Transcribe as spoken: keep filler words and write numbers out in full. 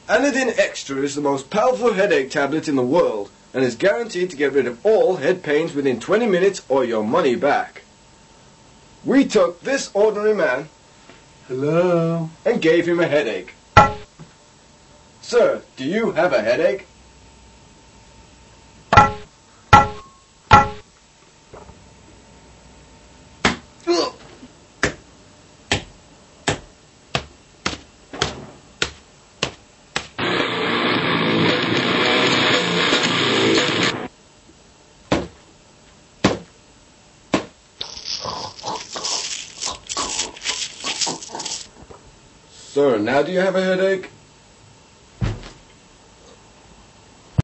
Anodin Extra is the most powerful headache tablet in the world and is guaranteed to get rid of all head pains within twenty minutes or your money back. We took this ordinary man Hello? and gave him a headache. Sir, do you have a headache? Sir, now do you have a headache?